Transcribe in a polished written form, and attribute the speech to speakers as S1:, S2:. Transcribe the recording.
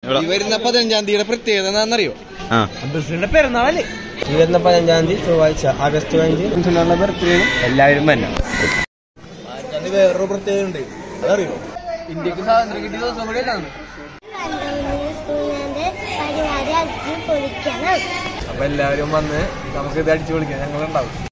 S1: ഈ വരുന്ന 15-ാം തീയതിയുടെ പ്രത്യേകത എന്താണെന്നറിയോ?
S2: ബസ്സിന്റെ പെരുന്നാളല്ലേ? ഈ വരുന്ന 15-ാം തീയതി ചൊവ്വാഴ്ച ആഗസ്റ്റ് 5 ബർത്ത്ഡേ എല്ലാവരും തന്നെ.
S1: വേറൊരു പ്രത്യേകത ഉണ്ട്, അതറിയോ?
S2: ഇന്ത്യക്ക് സ്വാതന്ത്ര്യം കിട്ടിയ ദിവസം കൂടിയാണ്.
S3: അപ്പൊ
S2: എല്ലാവരും വന്ന് നമുക്ക് ഇത് അടിച്ചു പൊളിക്കാം. ഞങ്ങളുണ്ടാവും.